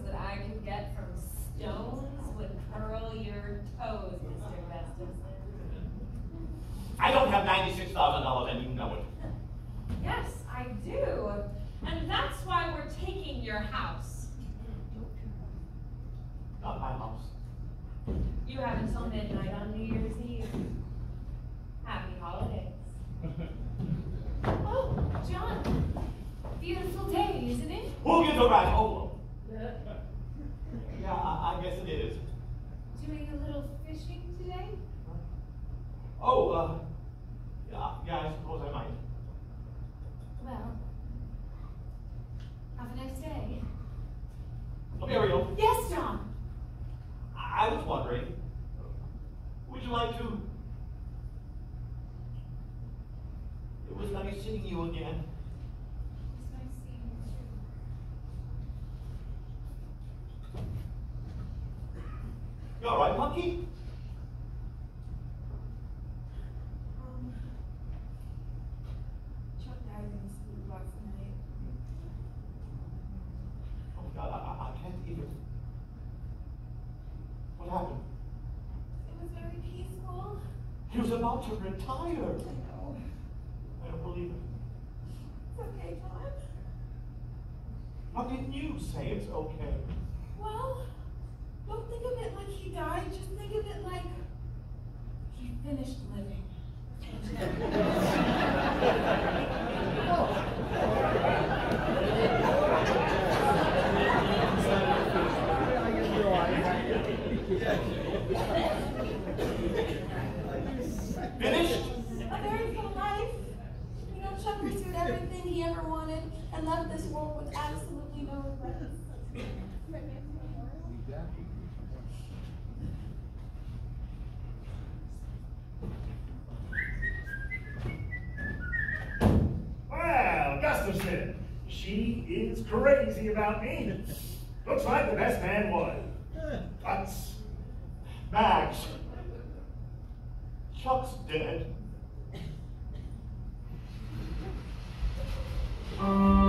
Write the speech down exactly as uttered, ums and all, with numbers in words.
that I could get from stones would curl your toes, Mister Gustafson. I don't have ninety-six thousand dollars and you know it. Yes, I do. And that's why we're taking your house. Not my house. You have until midnight on New Year's Eve. Happy holidays. Oh, John. Beautiful day, isn't it? Who gives a rat? Oh, yeah, I, I guess it is. Doing a little fishing today? Oh, uh, yeah, yeah, I suppose I might. Well, have a nice day. Muriel. Yes, John. I, I was wondering, would you like to? It was nice seeing you again. It's nice seeing you too. You all right, monkey? Um, Chuck died in the sleep last night. Oh God, I, I, I can't even. What happened? It was very peaceful. He was about to retire. I know. I don't believe it. It's okay, John. How didn't you say it's okay? Well, don't think of it like he died. Just think of it like he finished living. Finished? A very full life. You know, Chuck pursued everything he ever wanted and left this world with absolutely no regrets. Well, Gustafson, she is crazy about me. Looks like the best man won. Guts. Max. Chuck's dead.